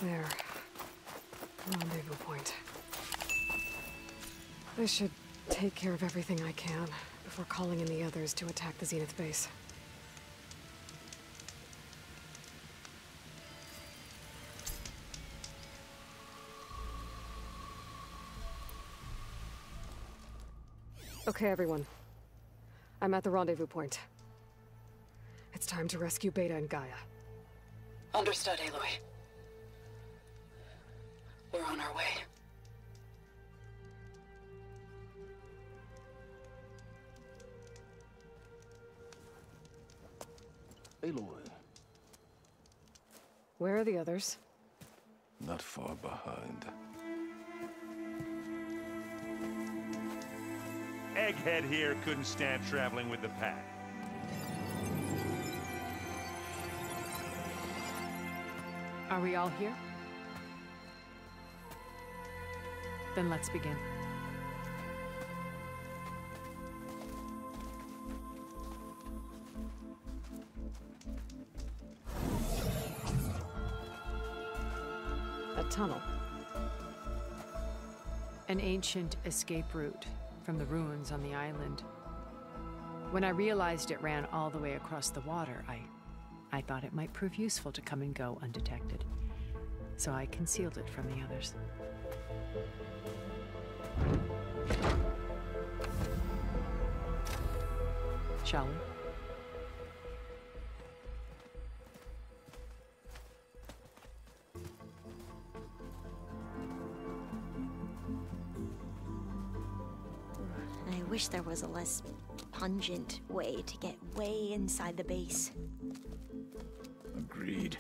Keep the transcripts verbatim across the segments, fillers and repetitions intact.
There. Rendezvous point. I should take care of everything I can before calling in the others to attack the Zenith base. Okay, everyone. I'm at the rendezvous point. It's time to rescue Beta and Gaia. Understood, Aloy. We're on our way. Aloy. Where are the others? Not far behind. Egghead here couldn't stand traveling with the pack. Are we all here? Then let's begin. A tunnel. An ancient escape route from the ruins on the island. When I realized it ran all the way across the water, I, I thought it might prove useful to come and go undetected. So I concealed it from the others. Shall we? I wish there was a less pungent way to get way inside the base. Agreed.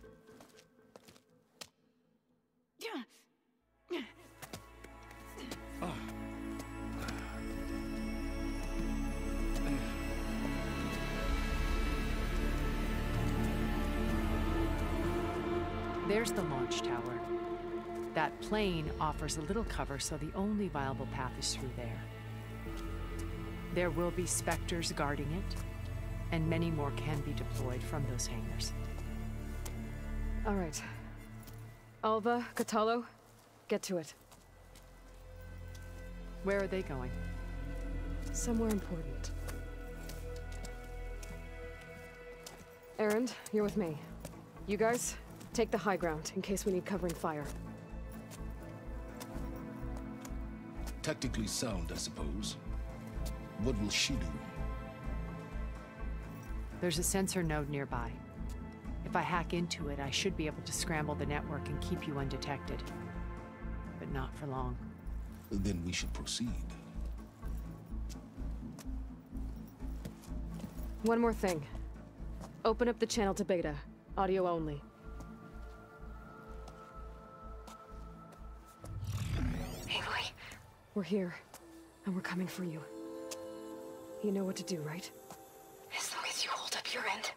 There's the launch tower. That plane offers a little cover, so the only viable path is through there. There will be Spectres guarding it, and many more can be deployed from those hangars. All right. Alva, Catalo, get to it. Where are they going? Somewhere important. Erend, you're with me. You guys, take the high ground in case we need covering fire. Tactically sound, I suppose. What will she do? There's a sensor node nearby. If I hack into it, I should be able to scramble the network and keep you undetected. But not for long. Then we should proceed. One more thing. Open up the channel to Beta. Audio only. Aloy. We're here, and we're coming for you. You know what to do, right? As long as you hold up your end.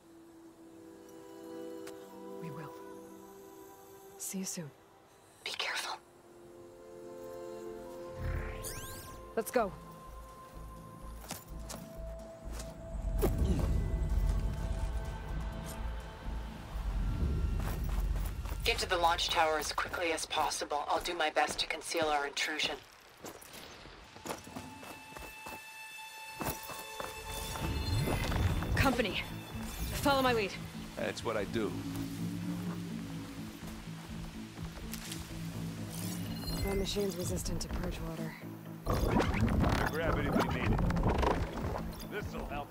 We will. See you soon. Be careful. Let's go. Get to the launch tower as quickly as possible. I'll do my best to conceal our intrusion. Company. Follow my lead. That's what I do. My machine's resistant to purge water. Grab it if you need it. This'll help.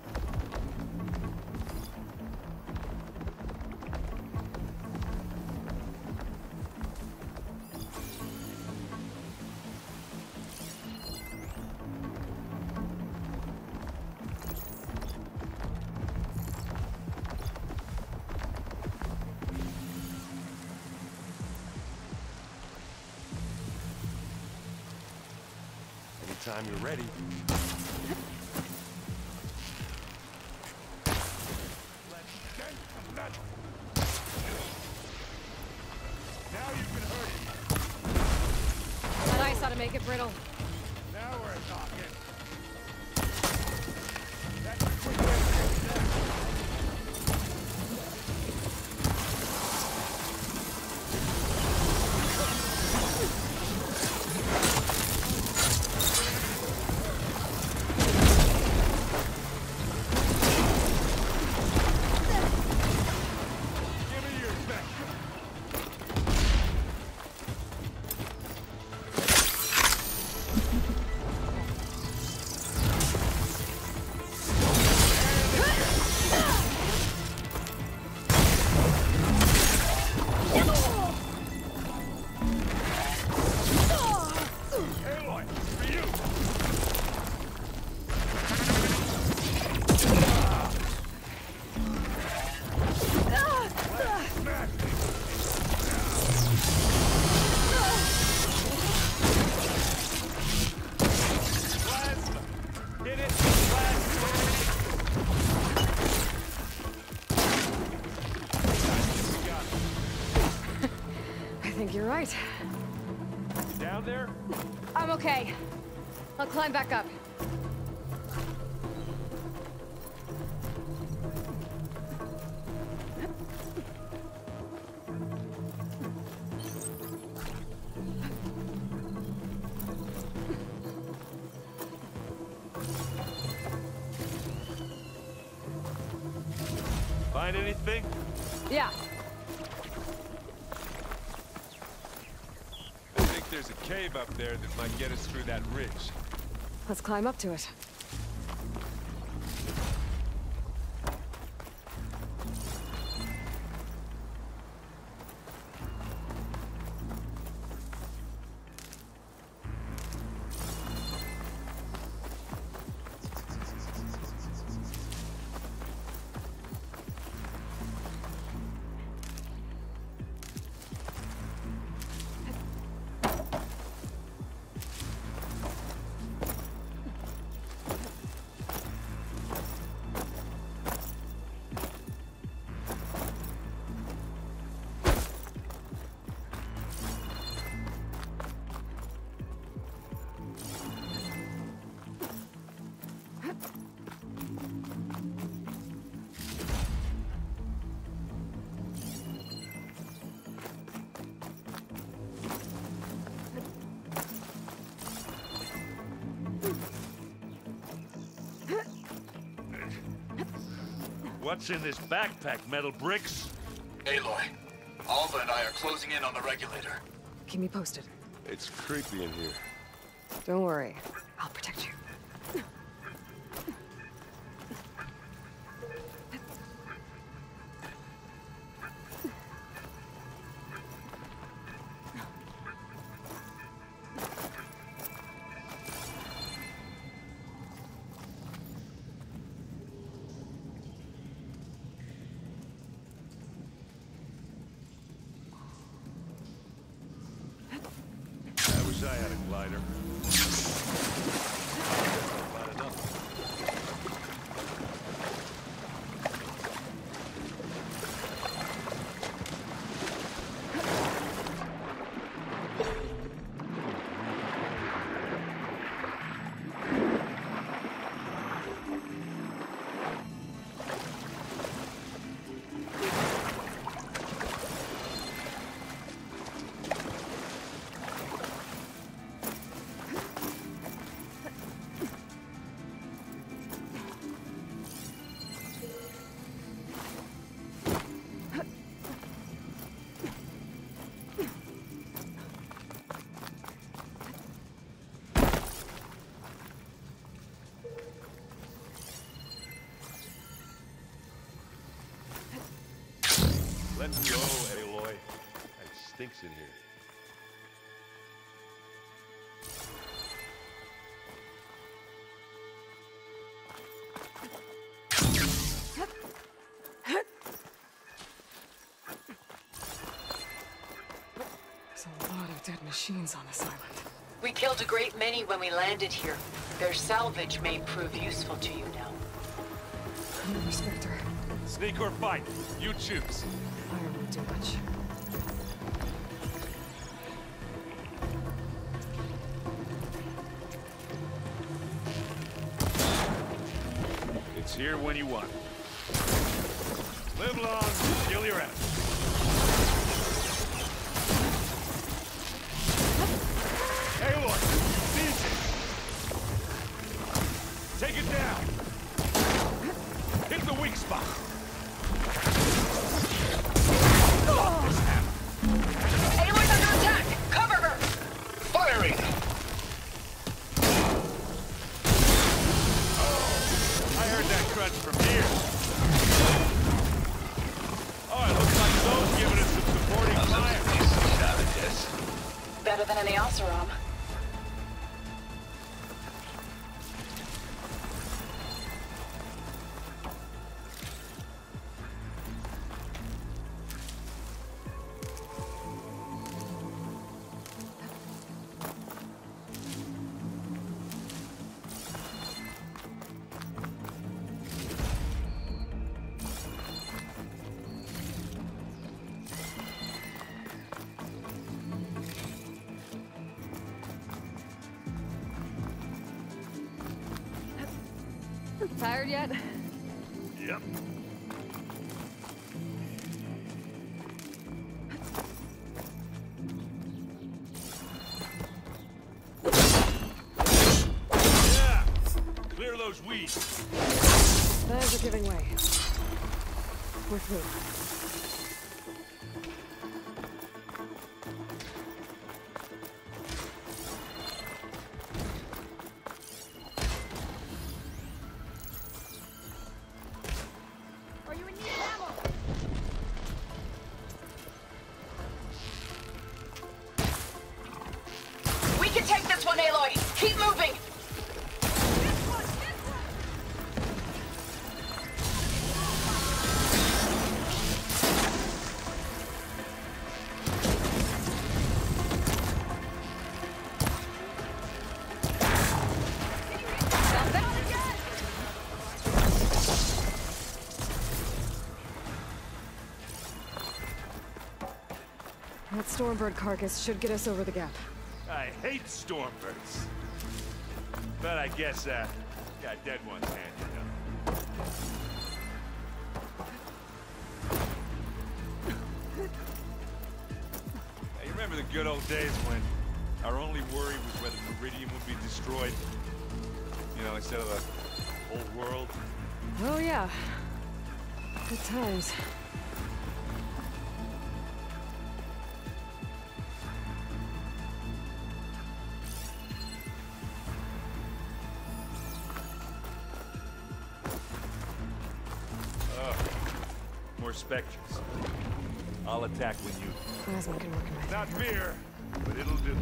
Anytime you're ready. Now you can hurt it. That ice ought to make it brittle. Now we're talking. think you're right. You down there? I'm okay. I'll climb back up. Find anything? Yeah. I think there's a cave up there that might get us through that ridge. Let's climb up to it. What's in this backpack, metal bricks? Aloy, Alva and I are closing in on the regulator. Keep me posted. It's creepy in here. Don't worry. I'll protect you. I wish I had a glider. Not enough. Let's go, Aloy. It stinks in here. There's a lot of dead machines on this island. We killed a great many when we landed here. Their salvage may prove useful to you now. I'm a respecter. Sneak or fight, you choose. Fire won't do much. It's here when you want it. Live long, kill your enemies. Aloy, seize it. Take it down. Hit the weak spot. This hammer. Aloy's under attack! Cover her! Firing! I heard that crunch from here. Oh, it looks like Zoe's giving us some supporting fire. Better than any Oseram. Tired yet? Yep. Yeah! Clear those weeds. Tires are giving way. We're through. We can take this one, Aloy. Keep moving. That Stormbird carcass should get us over the gap. I hate stormbirds. But I guess, uh, got dead ones handy enough. Hey, you remember the good old days when our only worry was whether Meridian would be destroyed? You know, instead of the whole world? Oh yeah. Good times. More specters. I'll attack when you... Plasma can work in my Not favor. fear, but it'll do.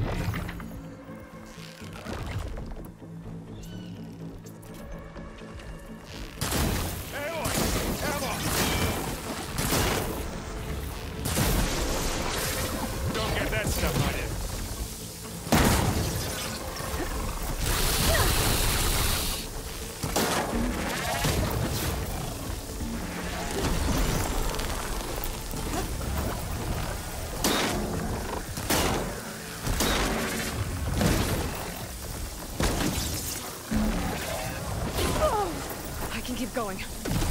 Aloy! Ammo! Don't get that stuff on you. I can keep going.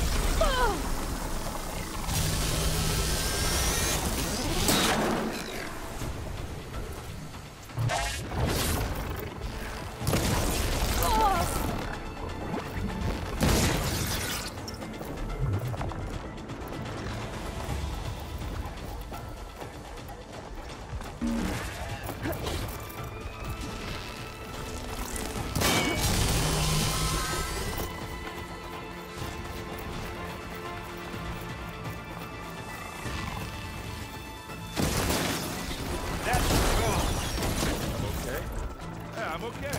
I'm okay.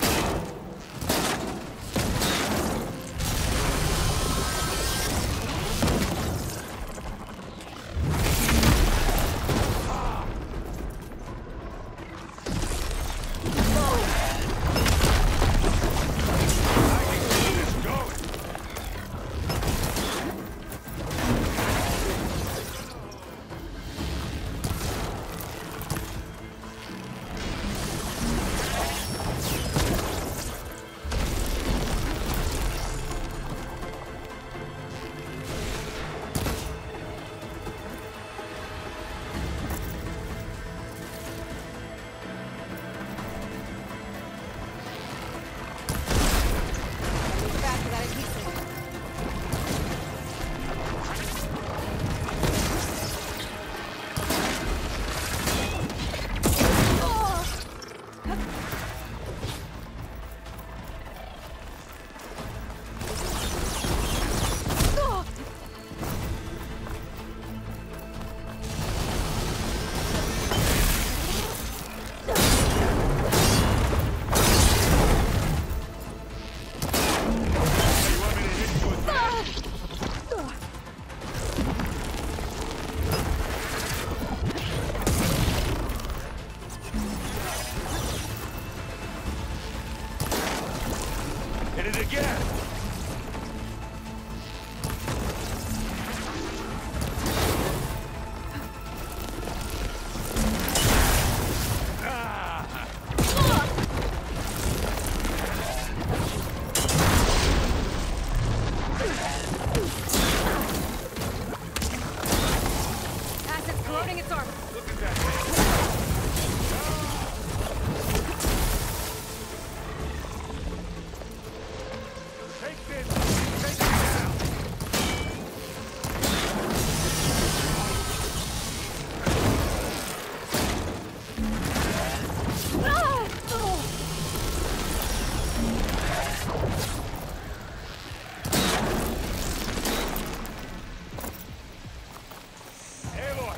Corroding its armor. Look at that. Take this. Take it down. Ah! Oh. Aloy.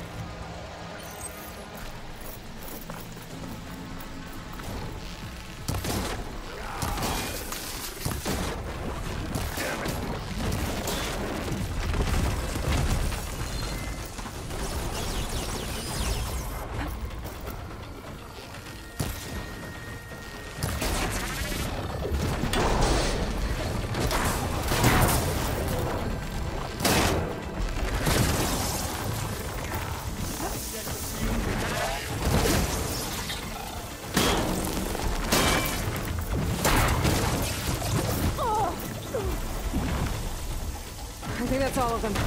I think that's all of them.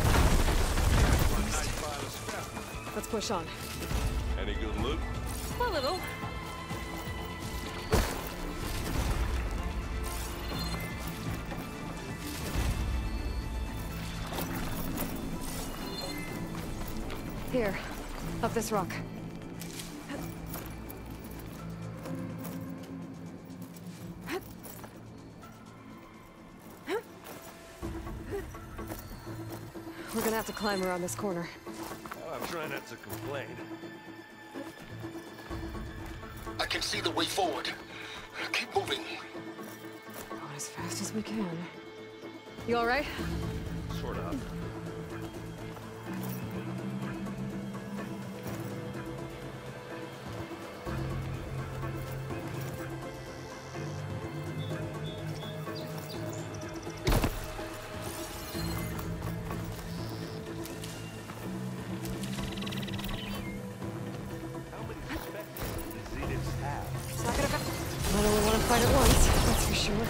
Let's push on. Any good loot? A little. Here, up this rock. We're gonna have to climb around this corner. Well, I'm trying not to complain. I can see the way forward. Keep moving. Going as fast as we can. You all right? Sort of. It's not gonna go. I don't want to fight at once, that's for sure.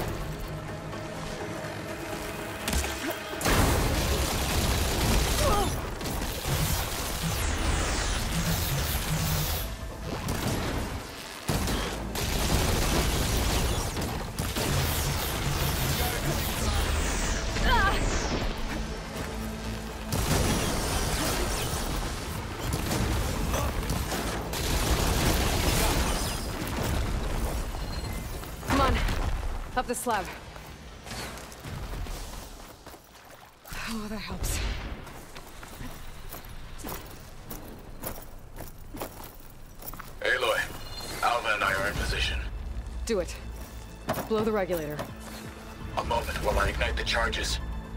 Up the slab. Oh, that helps. Aloy, Alva and I are in position. Do it. Blow the regulator. A moment while I ignite the charges.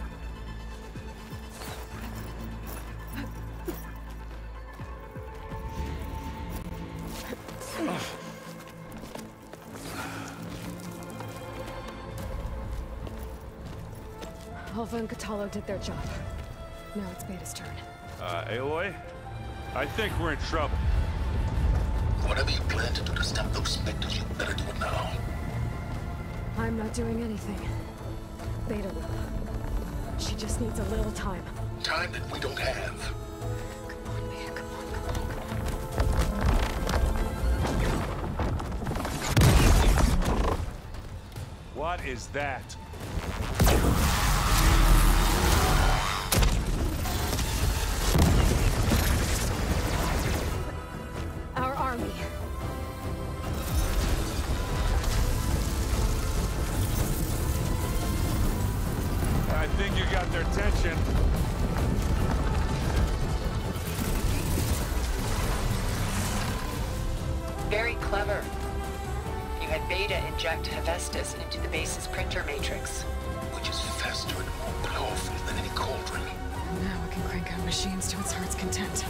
Alva and Catalo did their job. Now it's Beta's turn. Uh, Aloy? I think we're in trouble. Whatever you plan to do to stop those specters, you better do it now. I'm not doing anything. Beta will. She just needs a little time. Time that we don't have. Come on, Beta, come on, come on. What is that? Our army. I think you got their attention. Very clever. You had Beta inject Hephaestus into the base's printer matrix. Which is faster and more powerful than any cauldron. Now we can crank out machines to its heart's content.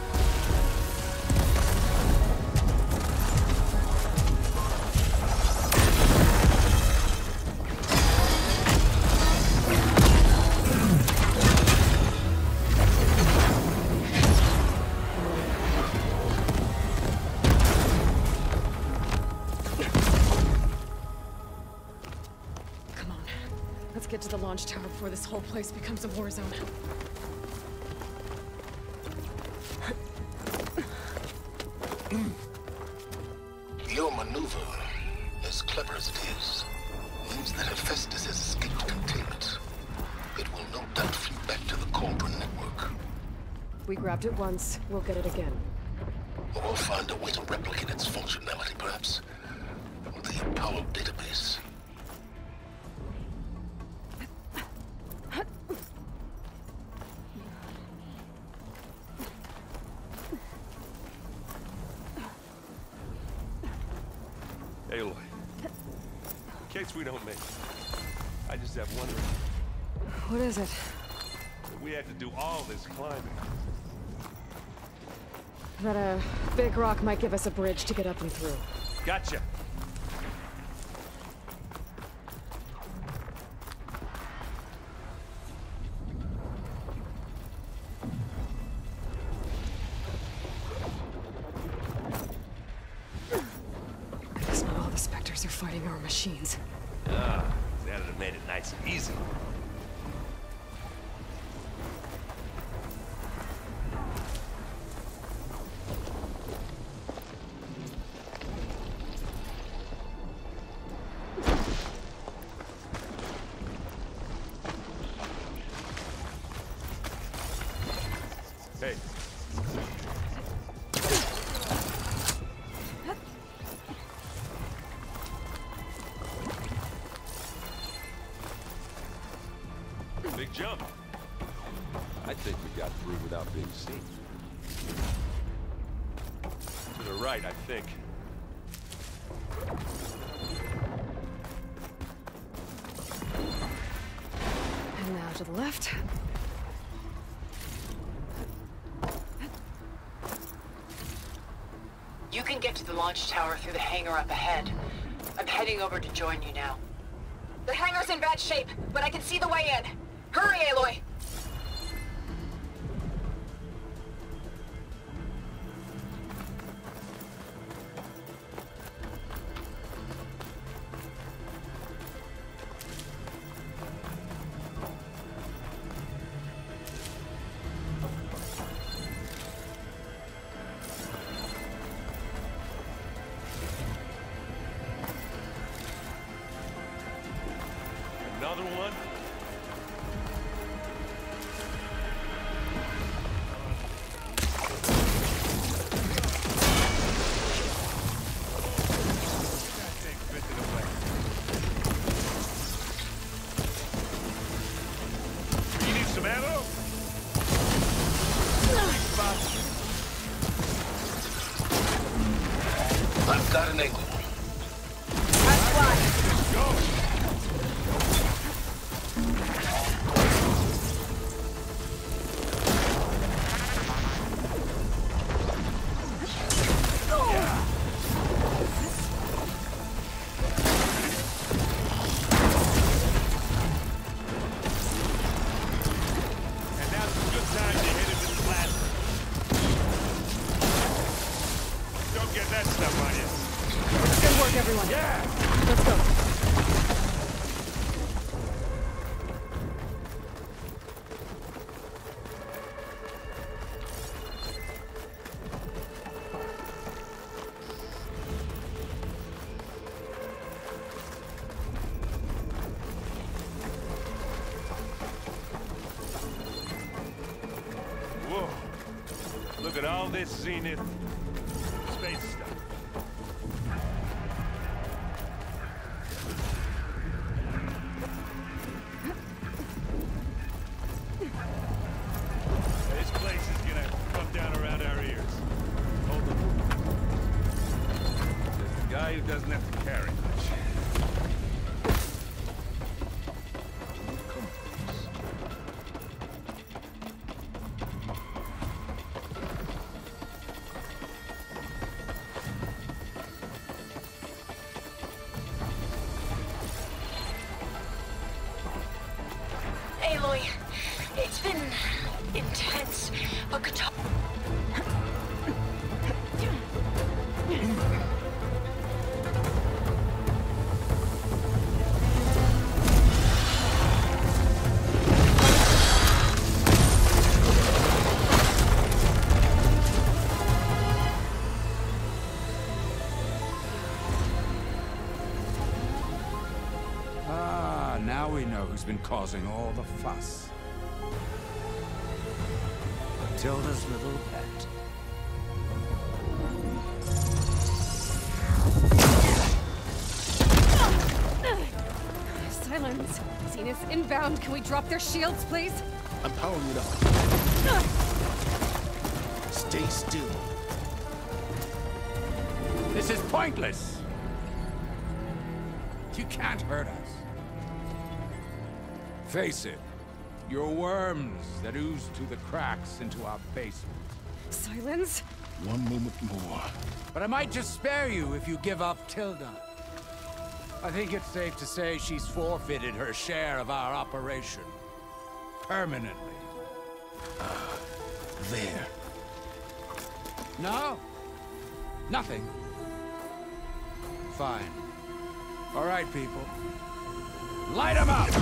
Get to the launch tower before this whole place becomes a war zone. Your maneuver, as clever as it is, means that Hephaestus has escaped containment. It will no doubt flee back to the Cauldron network. We grabbed it once, we'll get it again. Or we'll find a way to replicate its functionality, perhaps, with the Apollo database. Aloy, in case we don't make it, I just have one request. What is it? We had to do all this climbing. That a big rock might give us a bridge to get up and through. Gotcha. I guess not all the Spectres are fighting our machines. Ah, that'd have made it nice and easy. Hey. Big jump. I think we got through without being seen. To the right, I think. And now to the left. You can get to the launch tower through the hangar up ahead. I'm heading over to join you now. The hangar's in bad shape, but I can see the way in. Hurry, Aloy! Another one? That thing drifted away. You need some ammo? I've got an angle. Go! That stuff on you. Good work, everyone. Yeah! Let's go. Whoa. Look at all this Zenith space stuff. This place is gonna come down around our ears. Hold the There's the guy who doesn't have to carry much. Aloy, it's been intense, but good talk. we know who's been causing all the fuss. Tilda's little pet. Silence. Zenith inbound. Can we drop their shields, please? I'm powering it up. Stay still. This is pointless. You can't hurt us. Face it. You're worms that ooze through the cracks into our basement. Silence? One moment more. But I might just spare you if you give up Tilda. I think it's safe to say she's forfeited her share of our operation. Permanently. Ah, there. No? Nothing. Fine. All right, people. Light 'em up!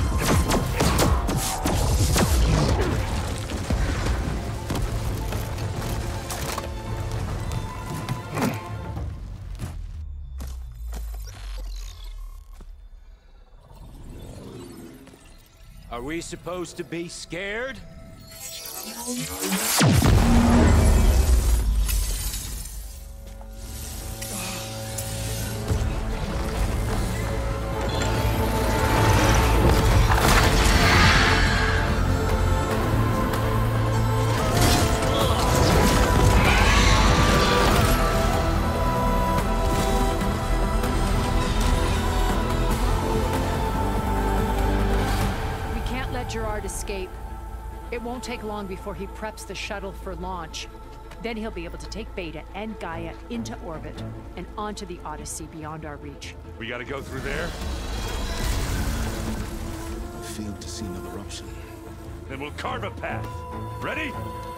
Are we supposed to be scared? Escape. It won't take long before he preps the shuttle for launch. Then he'll be able to take Beta and Gaia into orbit and onto the Odyssey beyond our reach. We gotta go through there? I failed to see another option. Then we'll carve a path. Ready?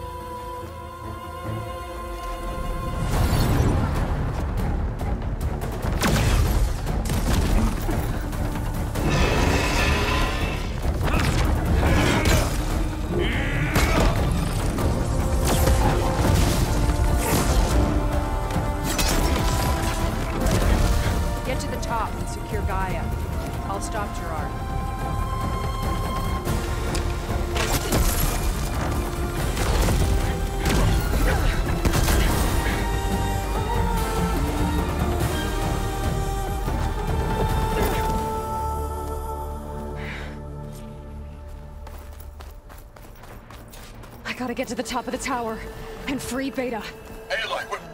Gotta get to the top of the tower and free Beta. Aloy, we're...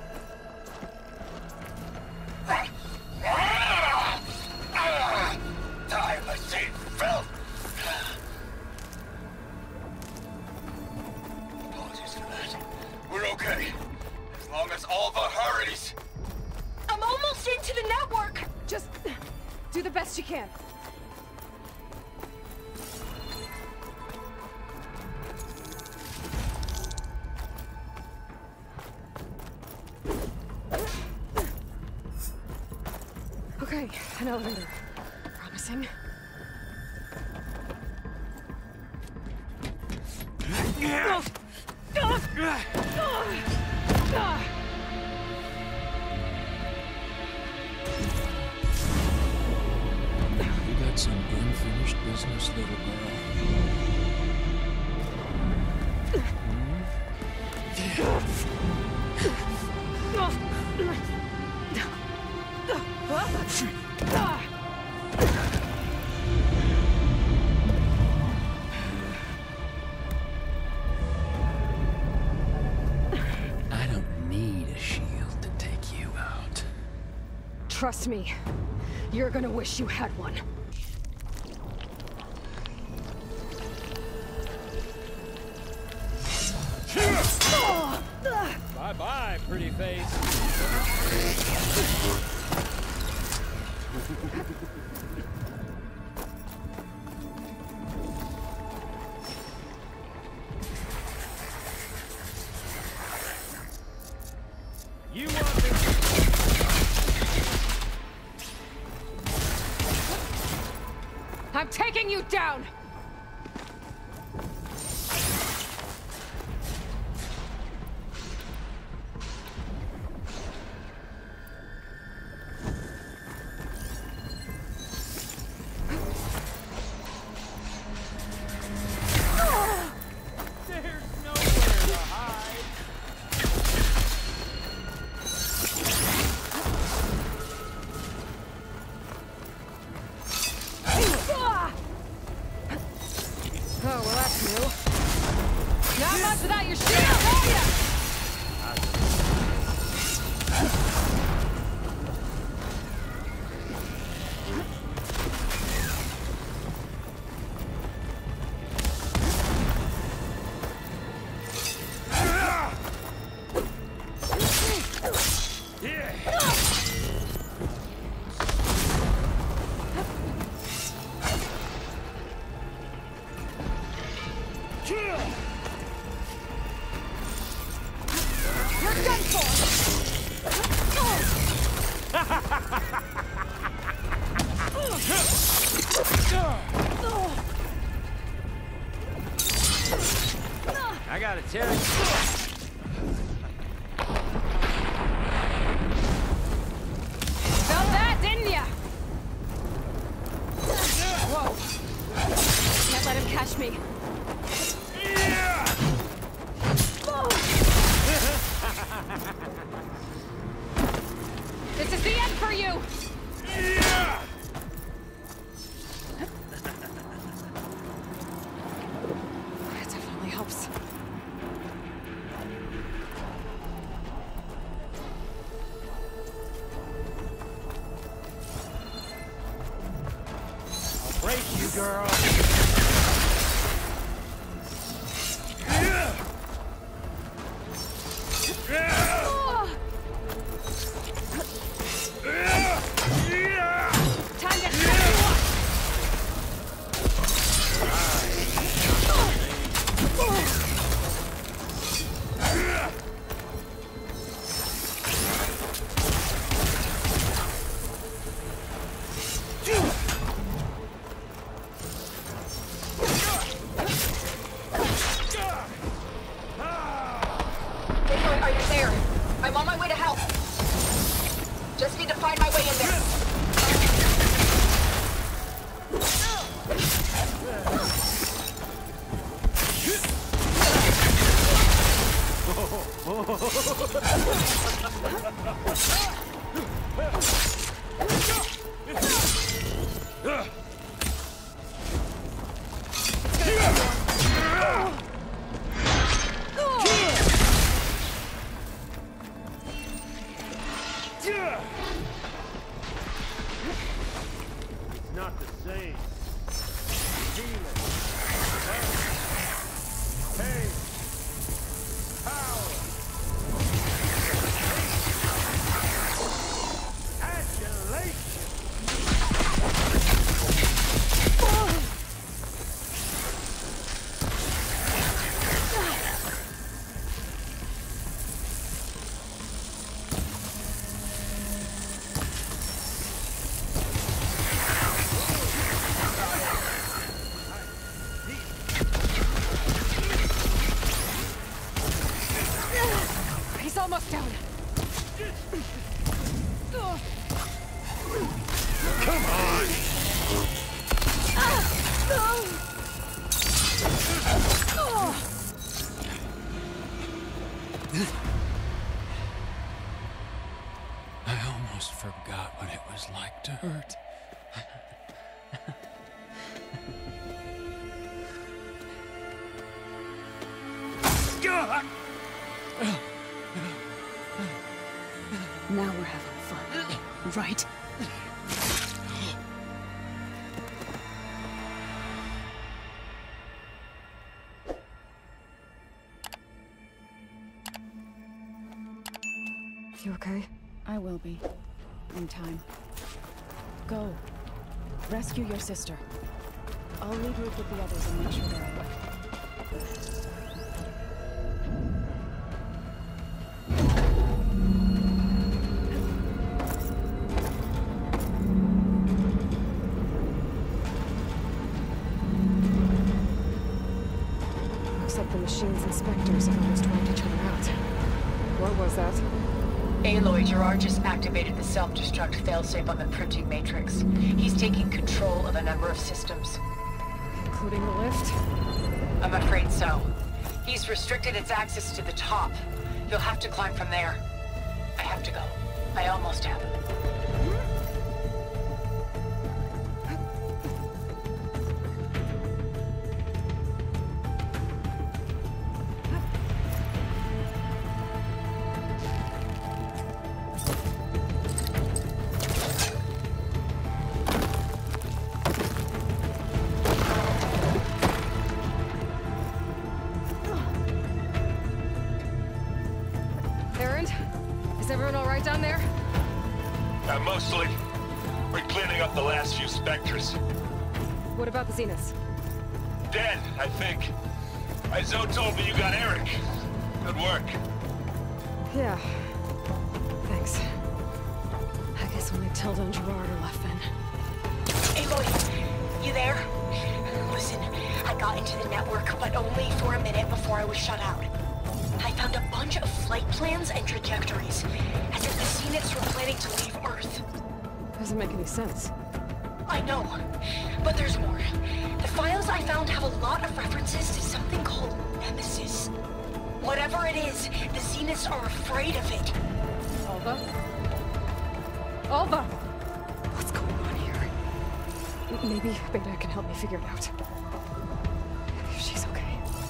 Time I see Phil. Apologies for that. We're okay. As long as all of our hurries. I'm almost into the network! Just do the best you can. Okay, an elevator. Promising. You got some unfinished business, little girl. I don't need a shield to take you out. Trust me, you're gonna wish you had one. Bye-bye, pretty face. You want this? I'm taking you down! You're done for! I gotta tell you. Felt that, didn't ya? Whoa. Can't let him catch me. This is the end for you! That definitely helps. I'll break you, girl. Time to shut you up! Aloy, are you there? I'm on my way to help. Just need to find my way in there. It's not the same. Feeling. Pain. Power. Adulation. He's almost down. Come on. I almost forgot what it was like to hurt. Now we're having fun, right? You okay? I will be. In time. Go. Rescue your sister. I'll regroup with the others and make sure they're away. Looks like the machine's inspectors have almost wiped each other out. What was that? Aloy, Gerard just activated the self-destruct failsafe on the printing matrix. He's taking control of a number of systems. Including the lift? I'm afraid so. He's restricted its access to the top. You'll have to climb from there. I have to go. I almost have. Is everyone all right down there? Uh, mostly. We're cleaning up the last few specters. What about the Zeniths? Dead, I think. Uh, Zoe told me you got Eric. Good work. Yeah. Thanks. I guess only Tilda and Gerard are left then. Aloy, you there? Listen, I got into the network, but only for a minute before I was shut out. I found a bunch of flight plans and trajectories, as if the Zeniths were planning to leave Earth. Doesn't make any sense. I know, but there's more. The files I found have a lot of references to something called Nemesis. Whatever it is, the Zeniths are afraid of it. Alva? Alva! What's going on here? Maybe Beta can help me figure it out. If she's okay.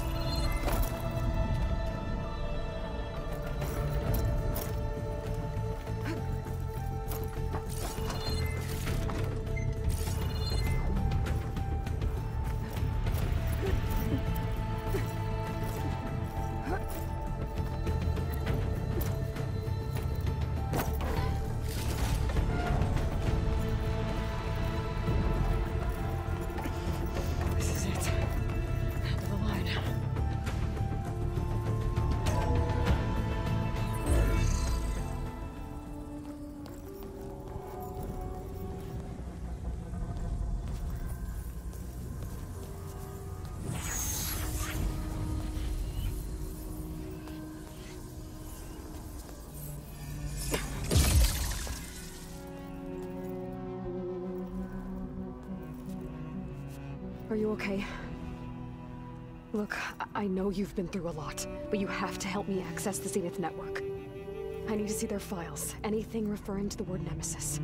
Are you okay? Look, I, I know you've been through a lot, but you have to help me access the Zenith network. I need to see their files, anything referring to the word Nemesis.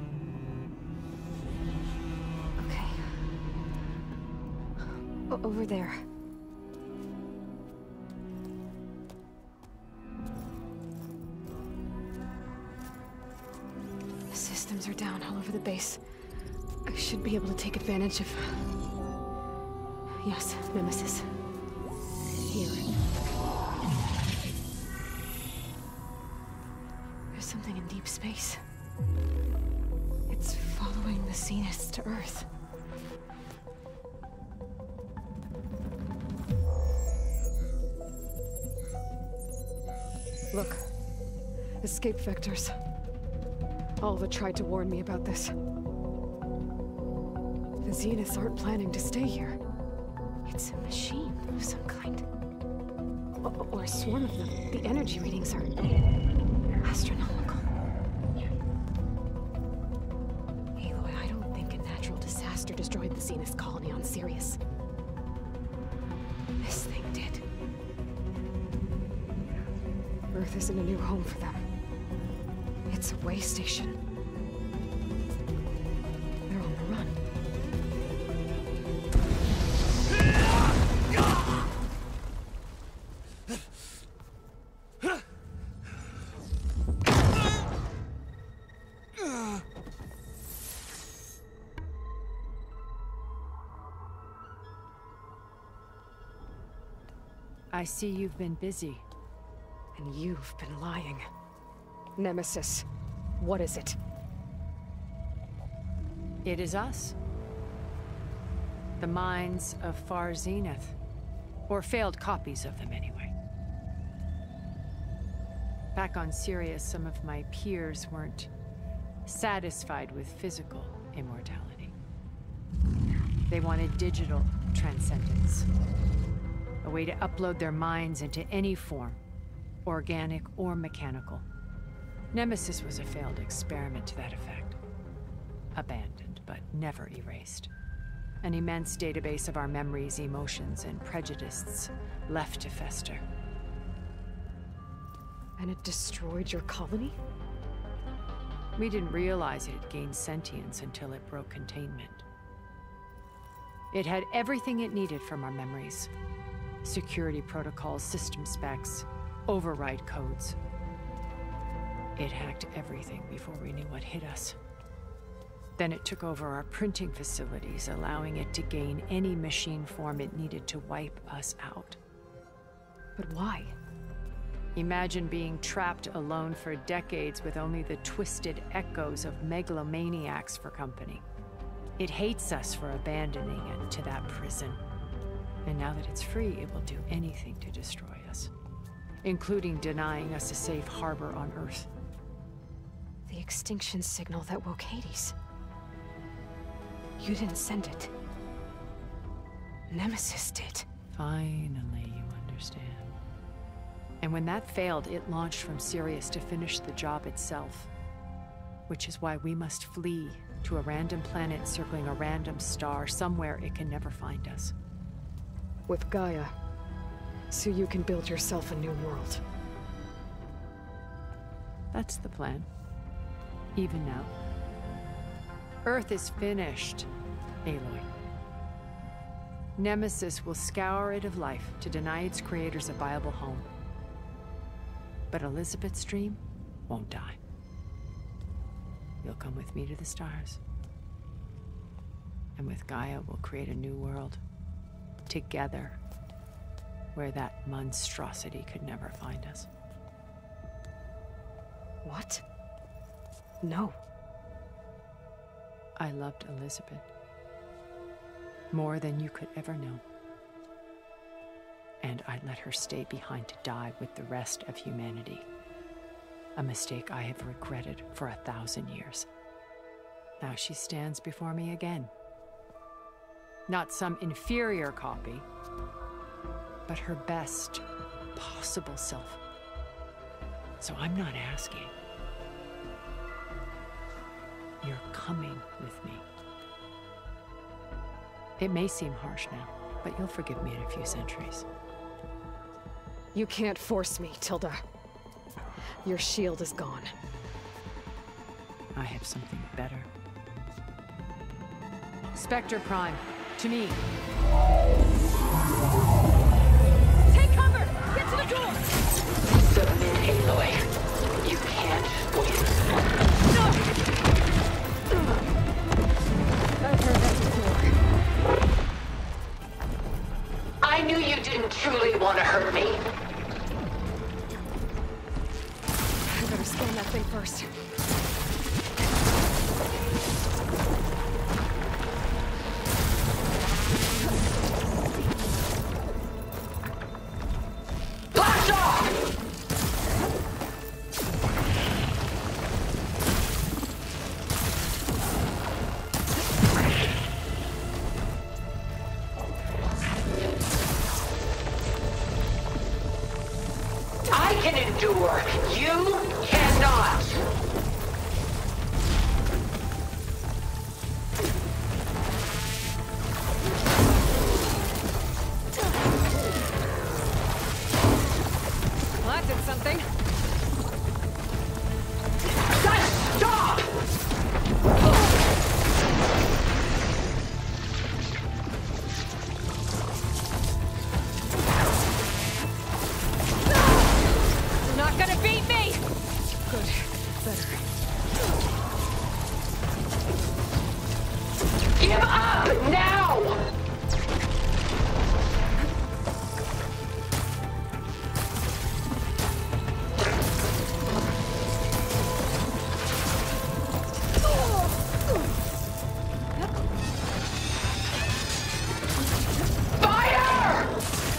Okay. O- over there. The systems are down all over the base. I should be able to take advantage of... Yes, Nemesis. Here. There's something in deep space. It's following the Zeniths to Earth. Look. Escape vectors. Alva tried to warn me about this. The Zeniths aren't planning to stay here. It's a machine of some kind. O- or a swarm of them. The energy readings are astronomical. Aloy, I don't think a natural disaster destroyed the Zenith colony on Sirius. This thing did. Earth isn't a new home for them. It's a way station. They're on the run. I see you've been busy. And you've been lying. Nemesis, what is it? It is us. The minds of Far Zenith. Or failed copies of them, anyway. Back on Sirius, some of my peers weren't satisfied with physical immortality. They wanted digital transcendence. A way to upload their minds into any form, organic or mechanical. Nemesis was a failed experiment to that effect. Abandoned, but never erased. An immense database of our memories, emotions, and prejudices left to fester. And it destroyed your colony? We didn't realize it had gained sentience until it broke containment. It had everything it needed from our memories. Security protocols, system specs, override codes. It hacked everything before we knew what hit us. Then it took over our printing facilities, allowing it to gain any machine form it needed to wipe us out. But why? Imagine being trapped alone for decades with only the twisted echoes of megalomaniacs for company. It hates us for abandoning it to that prison. And now that it's free, it will do anything to destroy us, including denying us a safe harbor on Earth. The extinction signal that woke Hades. You didn't send it. Nemesis did. Finally, you understand. And when that failed, it launched from Sirius to finish the job itself. Which is why we must flee to a random planet circling a random star, somewhere it can never find us. With Gaia, so you can build yourself a new world. That's the plan. Even now. Earth is finished, Aloy. Nemesis will scour it of life to deny its creators a viable home. But Elizabeth's dream won't die. You'll come with me to the stars. And with Gaia, we'll create a new world. Together. Where that monstrosity could never find us. What? No. I loved Elizabeth. More than you could ever know. And I let her stay behind to die with the rest of humanity. A mistake I have regretted for a thousand years. Now she stands before me again. Not some inferior copy, but her best possible self. So I'm not asking. You're coming with me. It may seem harsh now, but you'll forgive me in a few centuries. You can't force me, Tilda. Your shield is gone. I have something better. Spectre Prime, to me. Take cover! Get to the door! Submit, Aloy. You can't win. No! I've heard that before. I knew you didn't truly want to hurt me. I better scan that thing first. Blast off! I can endure. You cannot. Well, that did something. Just stop! You're not gonna beat me! Good. Better. Give up now! Fire!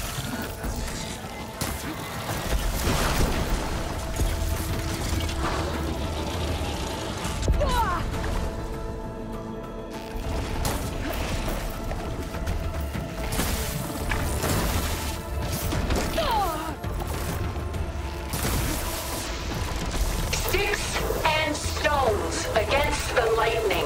Sticks and stones against the lightning.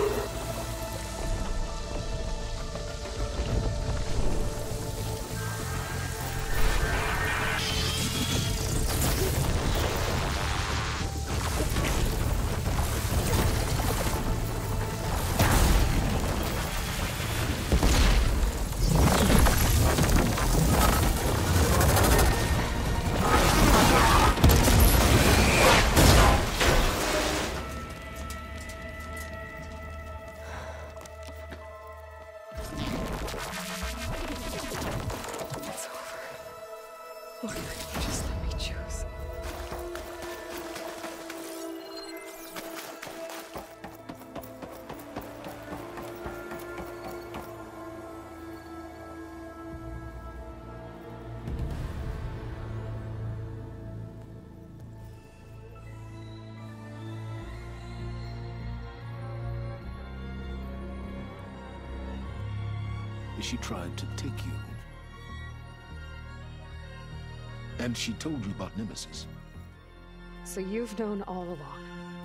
She tried to take you. And she told you about Nemesis. So you've known all along.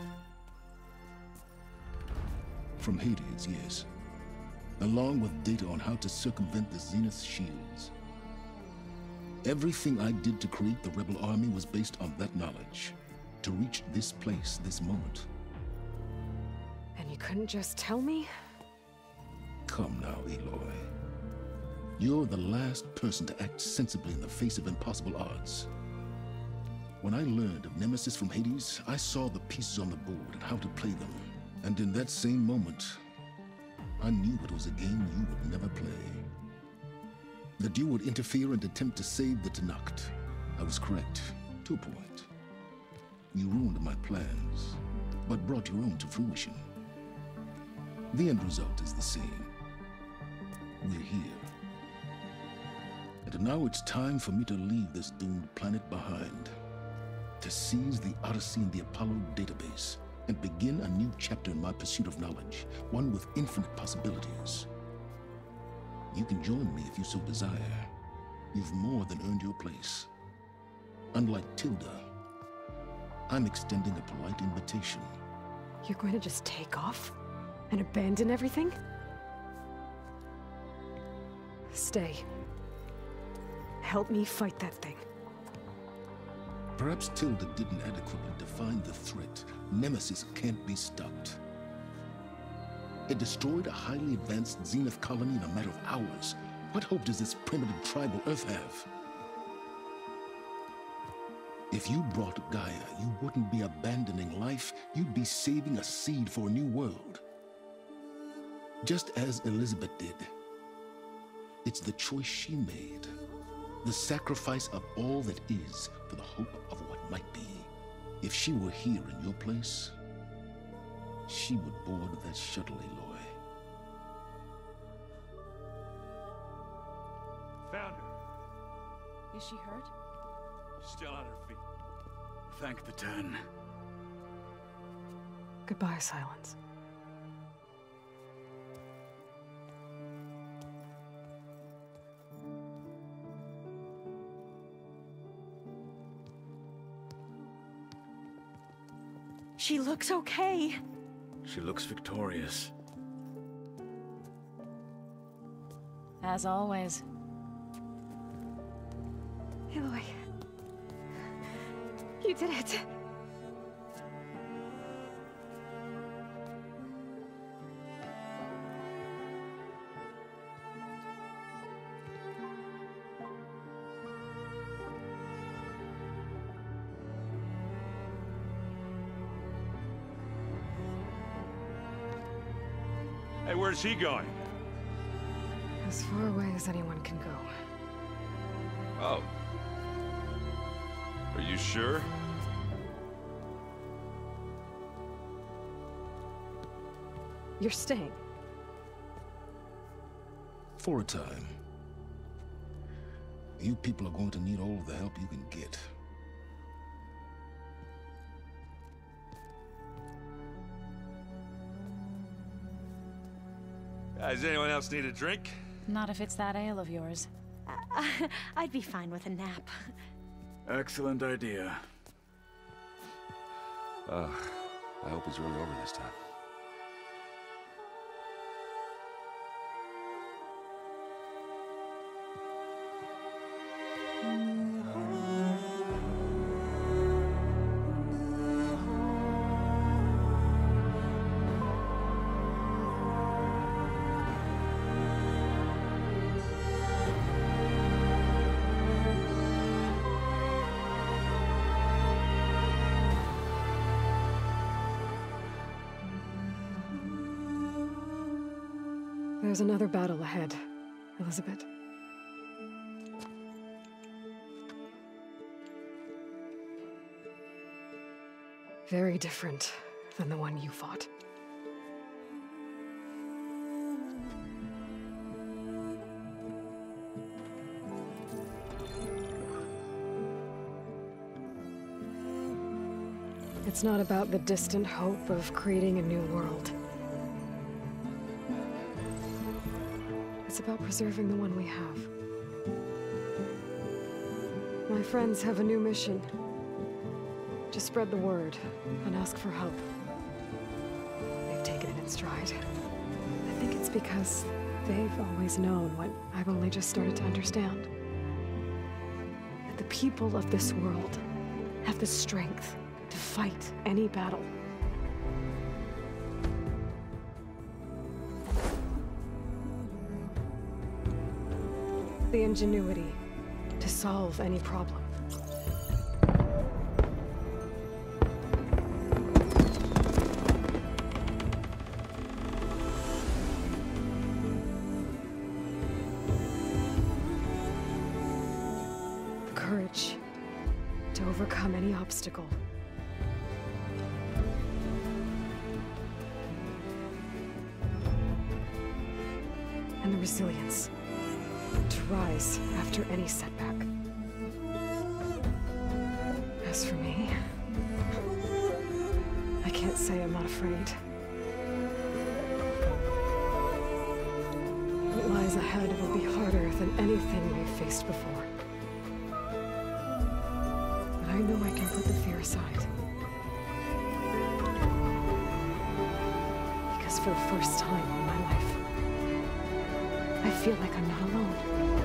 From Hades, yes. Along with data on how to circumvent the Zenith shields. Everything I did to create the rebel army was based on that knowledge. To reach this place, this moment. And you couldn't just tell me? Come now, Aloy. You're the last person to act sensibly in the face of impossible odds. When I learned of Nemesis from Hades, I saw the pieces on the board and how to play them. And in that same moment, I knew it was a game you would never play. That you would interfere and attempt to save the Tenakth. I was correct, to a point. You ruined my plans, but brought your own to fruition. The end result is the same. We're here. And now it's time for me to leave this doomed planet behind. To seize the Odyssey and the Apollo database, and begin a new chapter in my pursuit of knowledge, one with infinite possibilities. You can join me if you so desire. You've more than earned your place. Unlike Tilda, I'm extending a polite invitation. You're going to just take off? And abandon everything? Stay. Help me fight that thing. Perhaps Tilda didn't adequately define the threat. Nemesis can't be stopped. It destroyed a highly advanced Zenith colony in a matter of hours. What hope does this primitive tribal Earth have? If you brought Gaia, you wouldn't be abandoning life, you'd be saving a seed for a new world. Just as Elizabeth did. It's the choice she made. The sacrifice of all that is for the hope of what might be. If she were here in your place, she would board that shuttle, Aloy. Found her. Is she hurt? Still on her feet. Thank the Ten. Goodbye, Silence. She looks okay. She looks victorious. As always. Aloy. You did it. Hey, where's he going? As far away as anyone can go. Oh. Are you sure? You're staying. For a time. You people are going to need all of the help you can get. Uh, does anyone else need a drink? Not if it's that ale of yours. Uh, I'd be fine with a nap. Excellent idea. Uh, I hope it's really over this time. There's another battle ahead, Elizabeth. Very different than the one you fought. It's not about the distant hope of creating a new world. It's about preserving the one we have. My friends have a new mission. Just spread the word and ask for help. They've taken it in stride. I think it's because they've always known what I've only just started to understand. That the people of this world have the strength to fight any battle. The ingenuity to solve any problem. The courage to overcome any obstacle. And the resilience to rise after any setback. As for me, I can't say I'm not afraid. What lies ahead will be harder than anything we've faced before. But I know I can put the fear aside. Because for the first time in my life, I feel like I'm not alone.